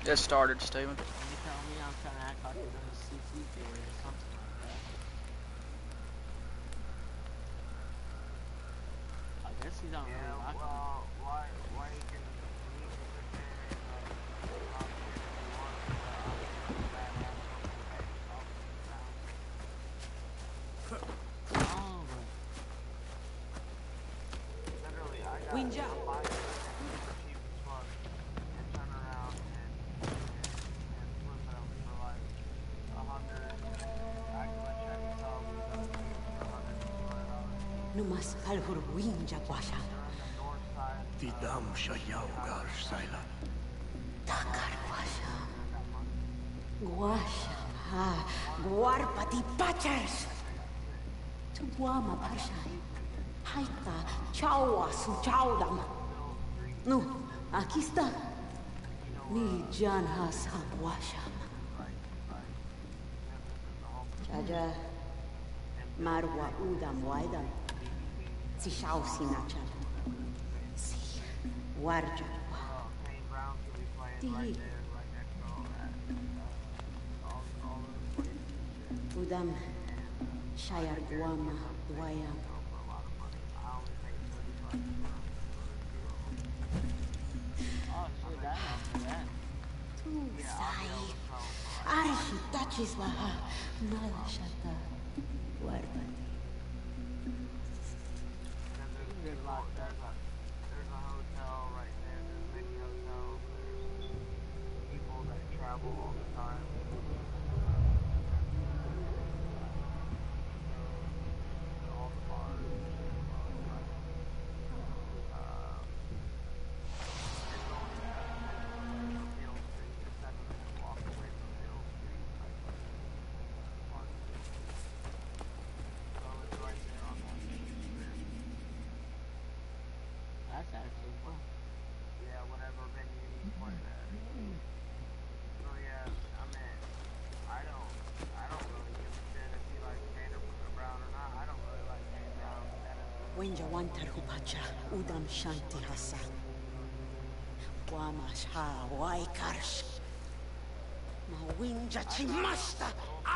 Get started, Steven. You tell me I'm trying to act like you're gonna CC theory or something like that. I guess you don't really like me. Why you can leave me with there and like talk shit if you want, but I'm just badass on the back talking down. Oh, but Literally, I got Winja. a buy it for cheap as fuck and turn around and flip them for like 100. I can check this out for $100. Numas kalhur winja guasha. They're on the north side. Tidam Shayaugar Saila. Takar guasha. Guasha. Ha. Guarpati pachers. Tuwama parshai. Haika chawa su chawdam. Nu, aquí está. Ni jan hasa guasha. Chaja. Marwa udam waidam. Si shao sinachal. Si warja. Kane Brown could be playing Di. right there, right next to all that. All of the places and shit. Udam shayar guama wayam. For a lot of money. I only pay $35. oh shit, I know that. Tu sai. Arshi touches laha. Nala shata. Warpati. There's a hotel right there. There's many hotels. There's people that travel all the time. All the bars. It's only Hill Street. It's not even a walk away from Hill Street. So it's right there on that strip. That's actually fun. Yeah, whatever venue you play at. So yeah, I mean, I don't really give a shit if you like Kane Brown or not. I don't really like Kane Brown. Wenja wantar hupacha. Udam shanti hasa. Guama sha waikars. Ma winja chimasta.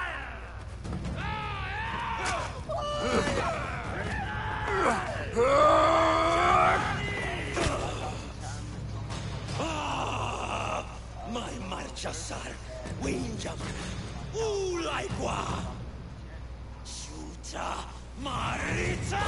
My Marchasar, Winjam, Ulaigua, Shuta, Marita!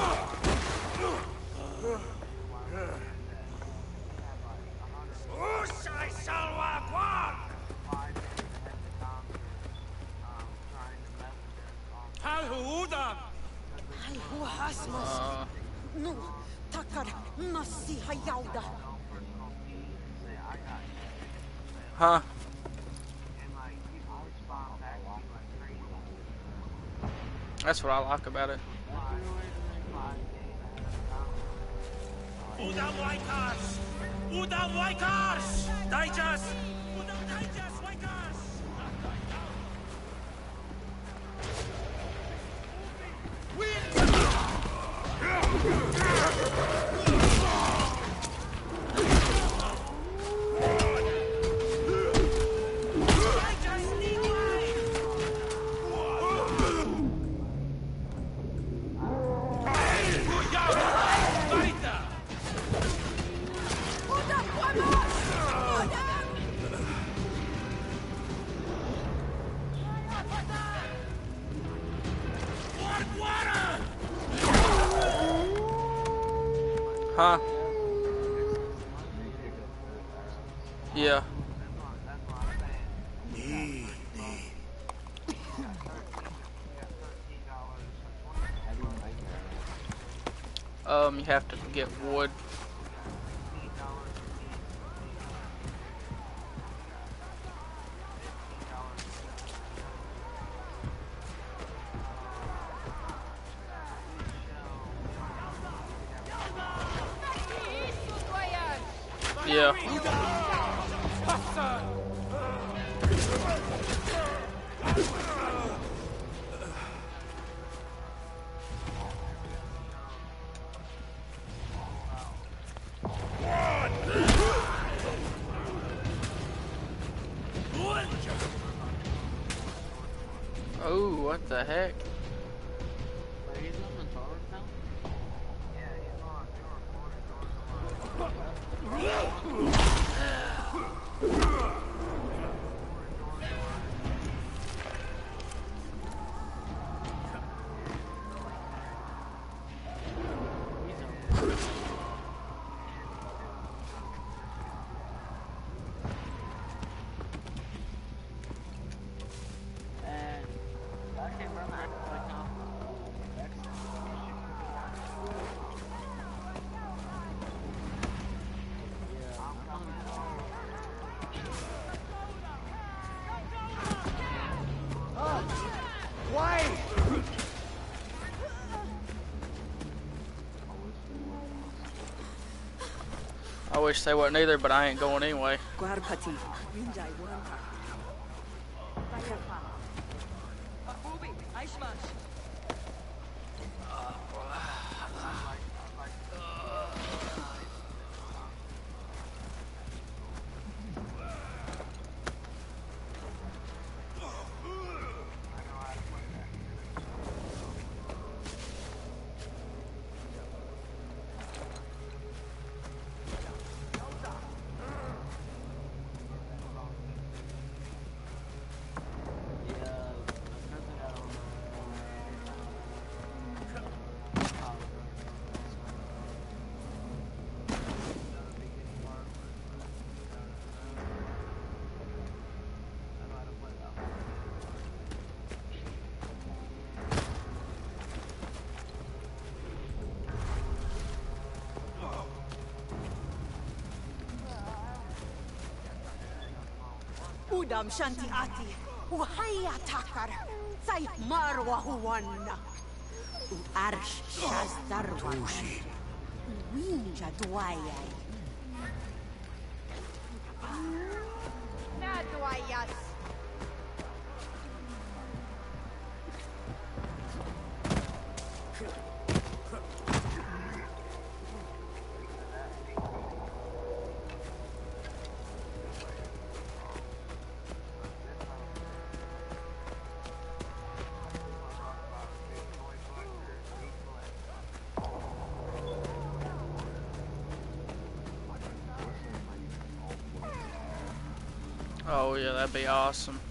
Usai Salwa Guan! 5 days ahead of the concert, trying to message us on Halhuda! Ay huasmas. Nu takar nasi hayauda. personal feed and say, I got you. Huh? And like, people respond back to you like crazy. That's what I like about it. 5 days ahead of the concert. Udam Waikars! Udam Waikars! Daijas! Udam Daijas Waikars! Huh? Yeah. You have to get wood. Yeah. what the heck? Wait, he's on the tower now? Yeah, he's on. They were 4 doors He's over. And I can't run that right now. Yeah, I'm coming. I wish they wasn't either, but I ain't going anyway. Guarpati, Yunjai Wanta. Bayafa. Babubi, Aishmash. Udam Shanti Ati, Uhaya Takar, Sai Marwa Huwana, Arsh Shazdarwa, Winja Dwaya. Nadwayas. Oh yeah, that'd be awesome.